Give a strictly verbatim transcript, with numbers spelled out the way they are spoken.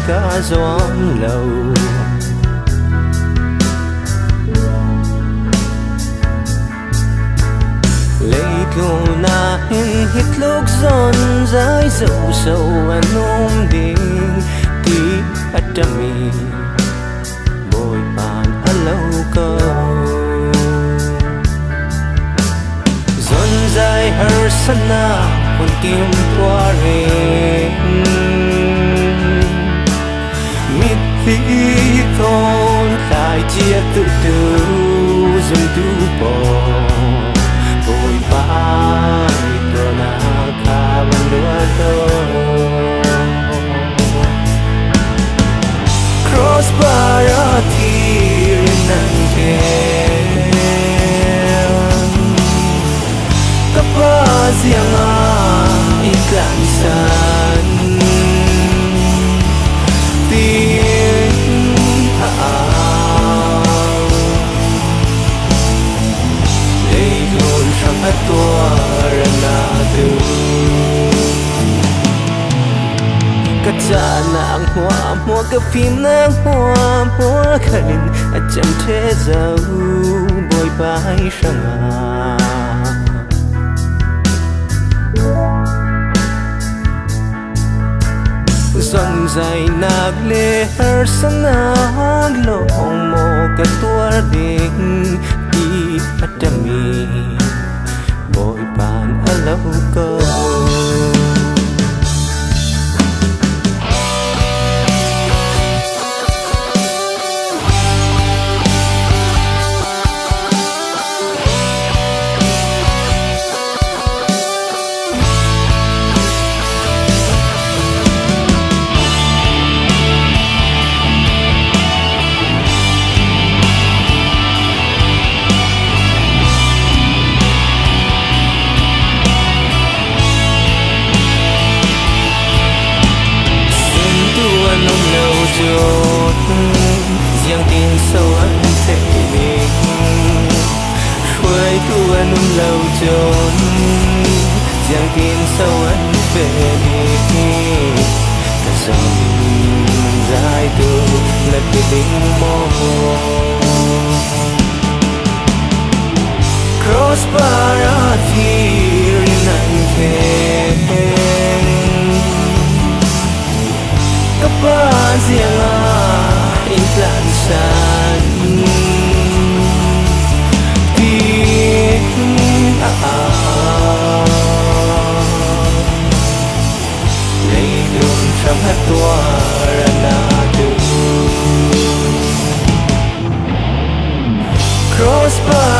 cả giòn lầu lấy cô na hình hít lúc giòn dãi dầu sầu anh ôm đi tí bắt trăm mi bồi bàn ở lâu câu giòn dãi hở sana con tim qua rèn mít tí thôn lại chia tự từ dùng tu bò bồi bay tôi na ca bằng đua tôi crossbar thì nắng kề cấp ba riêng à iklan san tiếng ảo để luôn trong hết tua rana từ cắt ra nàng hoa mua cái phim nàng hoa mua khẩn chậm thế giàu bồi bay sang à dần dài nạc lê hở sana lo mô cả tua đình đi bắt đam mi bồi bàn ở lâu câu riêng tin sâu ân thể mình khuấy tu anh um lâu chốn riêng tin sâu ân về mình cả dòng dài tu là quyết định mong crossbar thì nặng thêm cấp ba riêng à iklan san tiếng ảo lấy luôn trong hết tua rana từ crossbar